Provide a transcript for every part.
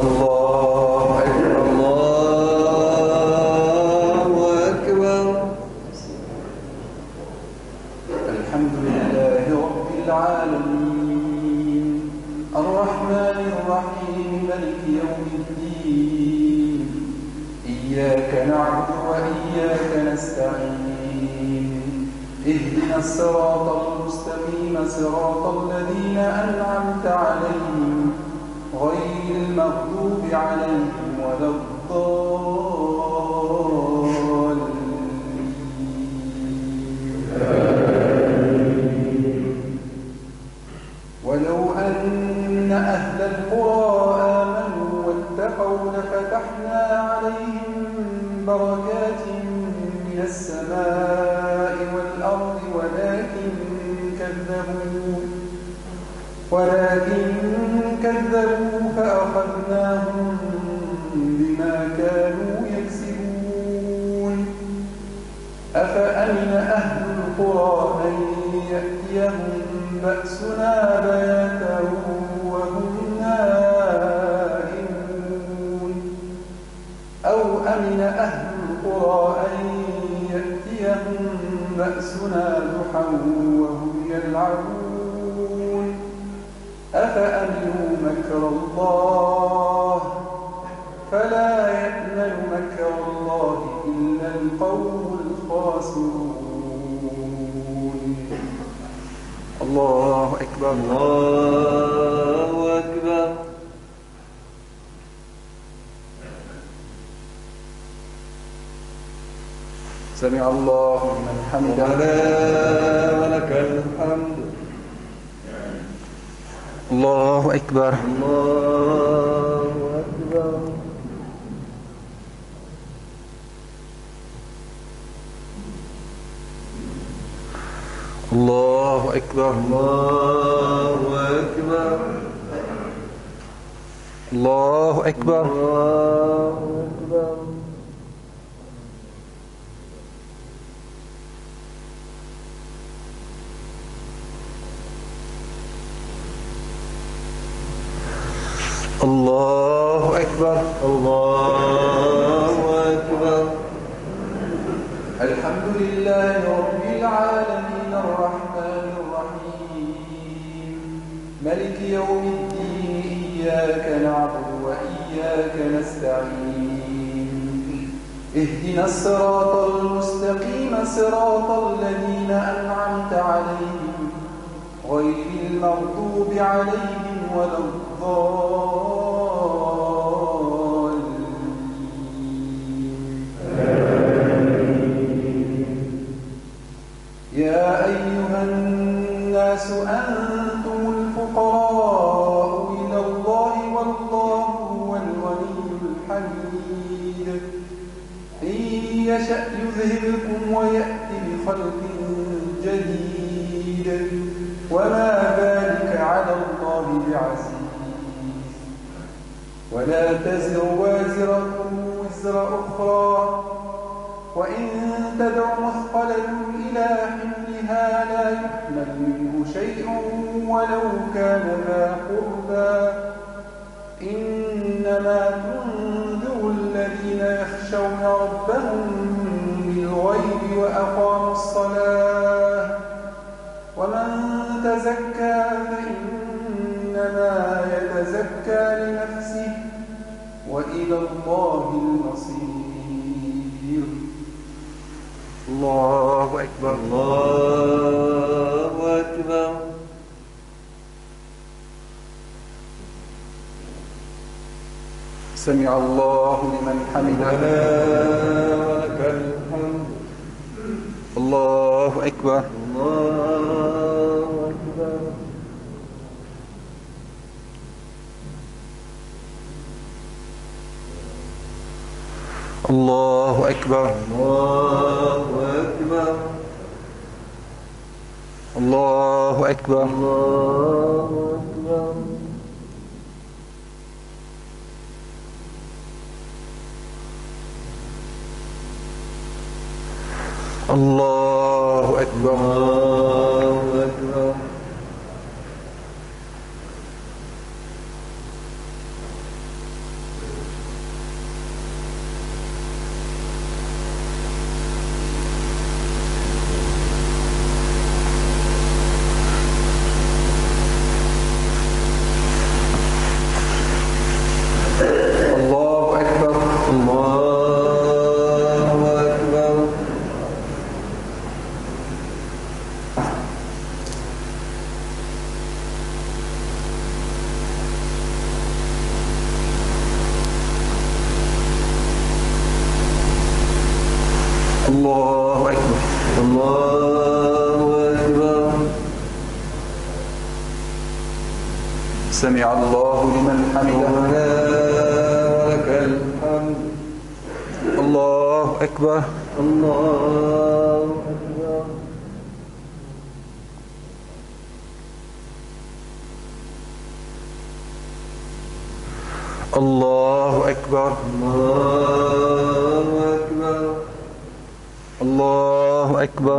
الله أكبر الله أكبر. الحمد لله رب العالمين الرحمن الرحيم مالك يوم الدين إياك نعبد وإياك نستعين اهدنا الصراط المستقيم صراط الذين أنعمت عليهم غير المغضوب عليهم ولا الضالين. ولو أن أهل القرى آمنوا واتقوا لفتحنا عليهم بركات من السماء والأرض ولكن كذبوا فأخذناهم بما كانوا يكسبون. أفأمن أهل القرى أن يأتيهم بأسنا بياتا وهم نائمون أو أمن أهل القرى أن يأتيهم بأسنا ضحى وهم يلعبون. أفأمنوا مكر الله فلا يأمن مكر الله إلا القوم الخاسرون. الله أكبر الله أكبر. سمع الله لمن حمده ولك الحمد. الله أكبر الله أكبر. الله أكبر الله أكبر. الله أكبر الله أكبر. الله أكبر الله أكبر. الحمد لله رب العالمين الرحمن الرحيم مالك يوم الدين إياك نعبد وإياك نستعين اهدنا الصراط المستقيم صراط الذين أنعمت عليهم غير المغضوب عليهم ولا يا أيها الناس أنتم الفقراء إلى الله والله هو الغني الحميد. إن يشأ يذهبكم ويأتي بخلق جديد وما ذلك على الله بعزيز. ولا تزر وازرة وزر أخرى وإن تدع مثقلة إلى حملها لا يحمل منه شيء ولو كان ذا قربى. إنما تنذر الذين يخشون ربهم بالغيب وأقاموا الصلاة ومن تزكى فإنما يتزكى لنفسه وإلى الله المصير. الله أكبر الله أكبر. سمع الله لمن حمده ولك الحمد. الله أكبر الله أكبر. الله أكبر الله أكبر. الله أكبر الله أكبر. الله أكبر الله أكبر. سمع الله لمن حمده. ربنا ولك الحمد. الله أكبر. الله أكبر. الله أكبر. الله الله أكبر. أكبر.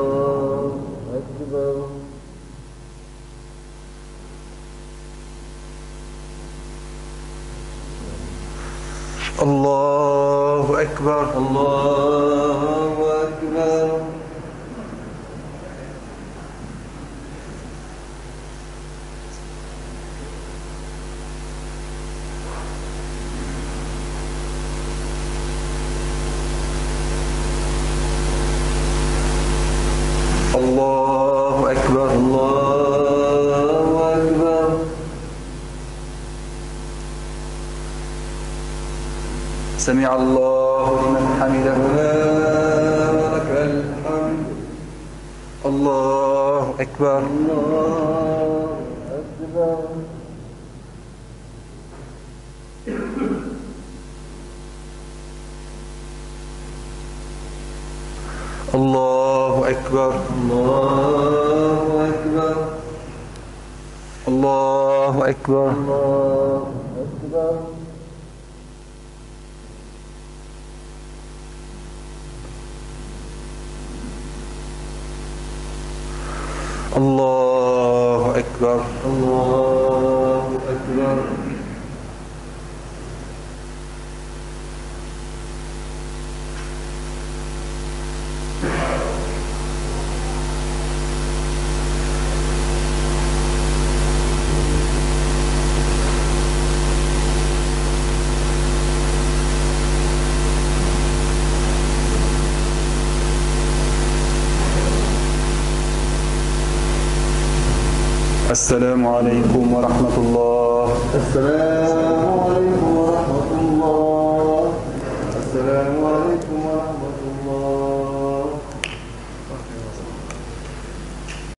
الله الله أكبر. أكبر. الله أكبر. الله أكبر. الله أكبر. سمع الله لمن حمده. ولك الحمد. الله أكبر. الله أكبر. الله أكبر. الله أكبر. الله أكبر. الله أكبر. الله أكبر. الله أكبر. السلام عليكم ورحمة الله. السلام